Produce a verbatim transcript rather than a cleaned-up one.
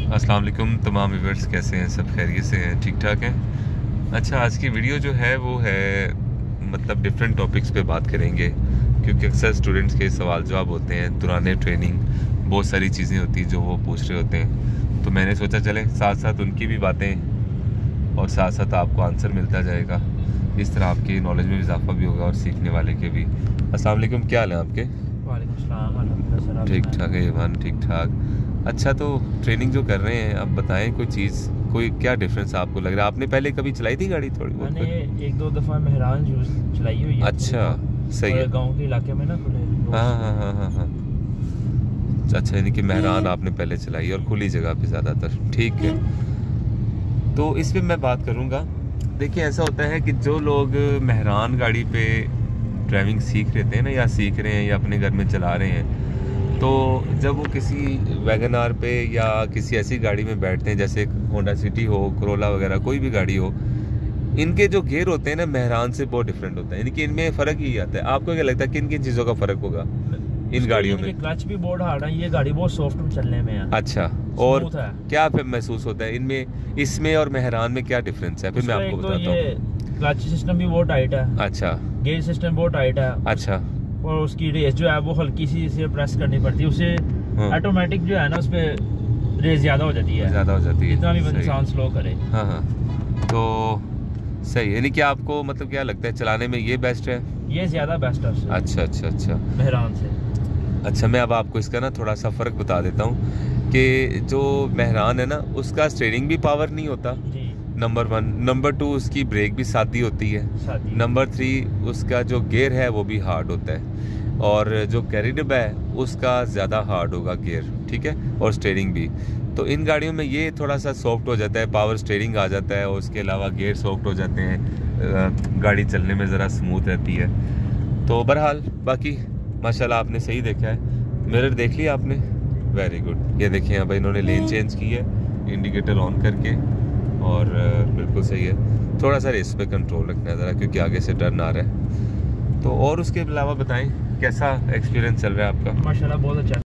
अस्सलाम वालेकुम तमाम व्यूअर्स, कैसे हैं? सब खैरियत से हैं? ठीक ठाक हैं? अच्छा, आज की वीडियो जो है वो है मतलब डिफरेंट टॉपिक्स पे बात करेंगे, क्योंकि अक्सर स्टूडेंट्स के सवाल जवाब होते हैं, दौरान ट्रेनिंग बहुत सारी चीज़ें होती हैं जो वो पूछ रहे होते हैं। तो मैंने सोचा चले साथ साथ उनकी भी बातें और साथ साथ आपको आंसर मिलता जाएगा। इस तरह आपकी नॉलेज में इजाफा भी होगा और सीखने वाले के भी। अस्सलाम वालेकुम, क्या हाल है आपके? वालेकुम सलाम, अल्हम्दुलिल्लाह ठीक ठाक है ईमान, ठीक ठाक। अच्छा, तो ट्रेनिंग जो कर रहे हैं, अब बताएं कोई चीज़, कोई क्या डिफरेंस आपको लग रहा है? आपने पहले कभी चलाई थी गाड़ी? थोड़ी बहुत मैंने एक दो दफ़ा मेहरान यूज चलाई हुई है। अच्छा, सही है। गांव के इलाके में ना खुले। हाँ हाँ हाँ हाँ हाँ अच्छा, यानी कि मेहरान आपने पहले चलाई और खुली जगह पे ज़्यादातर। ठीक है, तो इस पर मैं बात करूँगा। देखिए, ऐसा होता है कि जो लोग मेहरान गाड़ी पे ड्राइविंग सीख लेते हैं ना, या सीख रहे हैं या अपने घर में चला रहे हैं, तो जब वो किसी वैगन आर पे या किसी ऐसी गाड़ी में बैठते हैं जैसे होंडा सिटी हो, कोरोला वगैरह, कोई भी गाड़ी हो, इनके जो गियर होते हैं ना मेहरान से बहुत डिफरेंट होता है। यानी कि इनमें फ़र्क ही आता है। आपको क्या लगता है किन किन चीज़ों का फ़र्क होगा इन गाड़ियों में? क्लच भी बहुत हार्ड है, ये गाड़ी बहुत सॉफ्ट चलने में है। अच्छा, और क्या फिर महसूस होता है इनमें, इसमें और मेहरान में क्या डिफरेंस है? फिर मैं आपको बताता हूँ। क्लच सिस्टम भी बहुत टाइट है। अच्छा, गियर सिस्टम बहुत टाइट है। अच्छा, और उसकी रेस जो है वो हल्की सी इसे प्रेस करनी पड़ती है, उसे ऑटोमेटिक जो है ना उस पर रेस ज़्यादा हो जाती है, ज़्यादा हो जाती है जितना भी इंसान स्लो करे। हाँ हाँ, तो सही। यानी कि आपको मतलब क्या लगता है चलाने में ये बेस्ट है? ये ज़्यादा बेस्ट है। अच्छा अच्छा अच्छा, मेहरान से। अच्छा, मैं अब आपको इसका ना थोड़ा सा फ़र्क बता देता हूँ कि जो मेहरान है ना, उसका स्टीयरिंग भी पावर नहीं होता, नंबर वन। नंबर टू, उसकी ब्रेक भी सादी होती है। नंबर थ्री, उसका जो गियर है वो भी हार्ड होता है, और जो कैरिडब है उसका ज़्यादा हार्ड होगा गियर, ठीक है, और स्टीयरिंग भी। तो इन गाड़ियों में ये थोड़ा सा सॉफ्ट हो जाता है, पावर स्टीयरिंग आ जाता है, और उसके अलावा गियर सॉफ्ट हो जाते हैं, गाड़ी चलने में ज़रा स्मूथ रहती है। तो बहरहाल बाकी माशाल्लाह आपने सही देखा है। मिरर देख लिया आपने? Very good. ये देखिए यहाँ पर इन्होंने लेन चेंज की है इंडिकेटर ऑन करके, और बिल्कुल सही है। थोड़ा सा रेस पे कंट्रोल रखना है ज़रा, क्योंकि आगे से टर्न आ रहा है। तो और उसके अलावा बताएं कैसा एक्सपीरियंस चल रहा है आपका? माशाल्लाह बहुत अच्छा।